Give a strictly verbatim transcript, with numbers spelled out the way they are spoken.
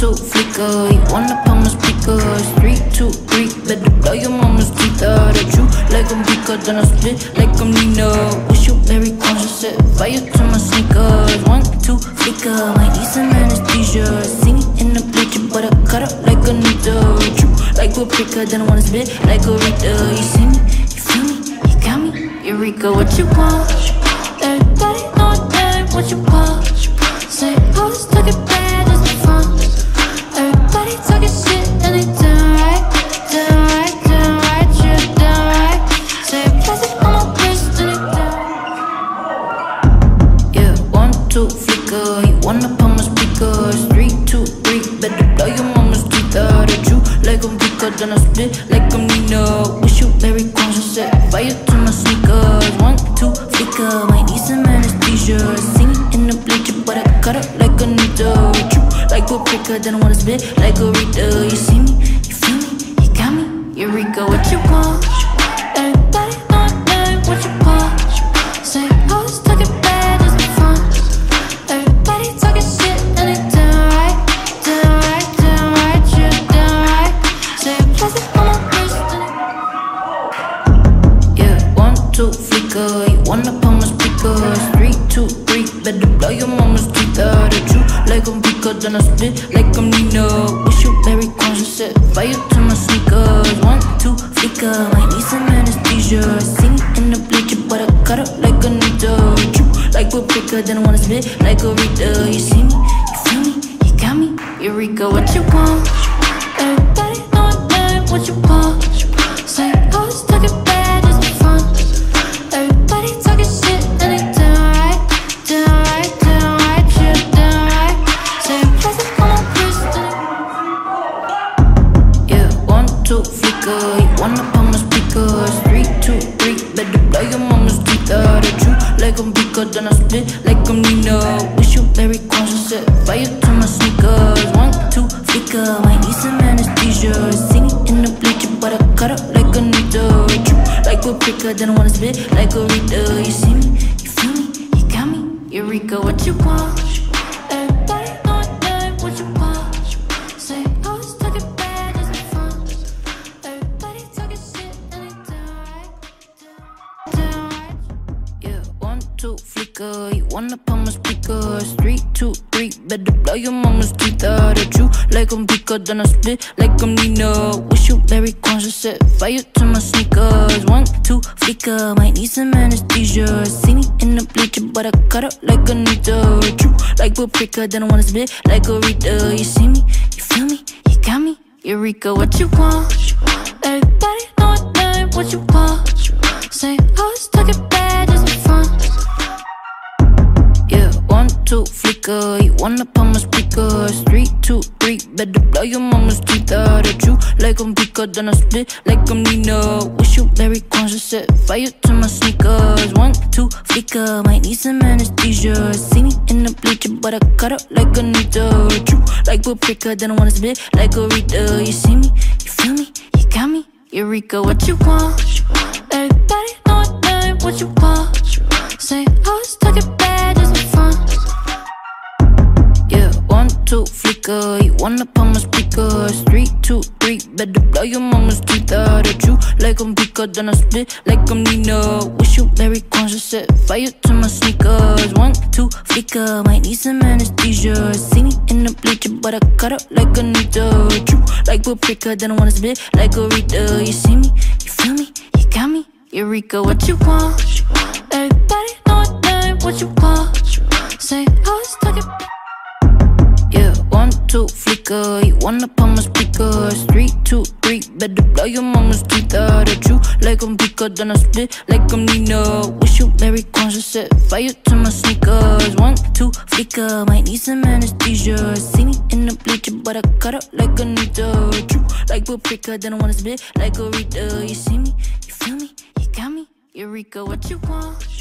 two, flicker. You wanna pop my speakers. Three, two, three, better blow your mama's teeth out. At you like I'm Pika, then I split like I'm Nina. Wish you Merry Christmas, set fire to my sneakers. One, two, flicker, might need some anesthesia. Sing it in the bleacher, but I cut up like a needle. You like a pricker, then I wanna split like a Rita. You see me, you feel me, you got me. Eureka, what you want? Everybody know that what you want. Say, oh, let's talk it bad, it's fun. Everybody talking shit and they done right, done right, done right, you're done right. Say, plastic on my wrist and it done. Yeah, one, two, flicker. You wanna pop my speakers. Three, two, three, better blow your mama's teeth out. At you like I'm Pika, then I split like I'm Nina. Wish you Merry Christmas, set fire to my sneakers. One, two, flicker, might need some anesthesia. Sing it in the bleacher, but I cut up like a needle. You like a pricker, then I wanna spit like a Rita. You see me, you feel me, you got me. Eureka, what you want? Everybody know that what you want. Say, oh, let's talk it bad, it's fun. Everybody talking shit and they done right, done right, done right, you're done right. Say, plastic on my wrist and it. Yeah, one, two, flicker. You wanna pop my speakers. Three, two, three, better blow your mama's teeth out. At you like I'm Pika, then I split like I'm Nina. Wish you Merry Christmas, set fire to my sneakers. One, two, flicker, might need some anesthesia. Sing it in the bleacher, but I cut up like a needle. You like a pricker, then I wanna split like a Rita. You see me, you feel me, you got me. Eureka, what you want? Everybody know that what you want. Say, oh, let's talk it bad, it's fun. Everybody talking shit and they done right, done right, done right, you're done right. Say, plastic on my wrist and it. Yeah, one, two, flicker. You wanna pop my speakers. Three, two, three, better blow your mama's teeth out. At you like I'm Pika, then I split like I'm Nina. Wish you Merry Christmas, set fire to my sneakers. One, two, flicker, might need some anesthesia. Sing it in the bleacher, but I cut up like a needle. You like a pricker, then I wanna split like a Rita. You see me, you feel me, you got me. Eureka, what you want? Everybody know that what you want. Say, oh, let's talk it bad, it's fun. Everybody talking shit and they done right, done right. Yeah, one, two, flicker. You wanna pop my speakers. Three, two, three, better blow your mama's teeth out. At you like I'm Pika, then I split like I'm Nina. Wish you Merry Christmas, set fire to my sneakers. One, two, flicker, might need some anesthesia. Sing it in the bleacher, but I cut up like a needle. You like a pricker, then I wanna split like a Rita. You see me, you feel me, you got me. Eureka, what you want? Everybody know that what you want. Say, oh, let's talk it bad, it's fun. Yeah, one, two, flicker. You wanna pop my speakers. Three, two, three, better blow your mama's teeth out. At you like I'm Pika, then I split like I'm Nina. Wish you Merry Christmas, set fire to my sneakers. One, two, flicker, might need some anesthesia. Sing it in the bleacher, but I cut up like a needle. You like a pricker, then I wanna split like a Rita. You see me, you feel me, you got me. Eureka, what you want? Everybody know that what you want. Say, oh, let's talk it bad, it's fun. Yeah, one, two, flicker. You wanna pop my speakers. Three, two, three, better blow your mama's teeth out. At you like I'm Pika, then I split like I'm Nina. Wish you Merry Christmas, set fire to my sneakers. One, two, flicker, might need some anesthesia. Sing it in the bleacher, but I cut up like a needle. You like a pricker, then I wanna split like a Rita. You see me, you feel me, you got me. Eureka, what you want? Everybody know that what you want. Say, oh, let's talk it. Yeah, one, two, flicker. You wanna pop my speakers. Three, two, three, better blow your mama's teeth out. At you like I'm Pika, then I split like I'm Nina. Wish you Merry Christmas, set fire to my sneakers. One, two, flicker, might need some anesthesia. Sing it in the bleacher, but I cut up like a needle. You like a pricker, then I wanna split like a Rita. You see me, you feel me, you got me. Eureka, what you want?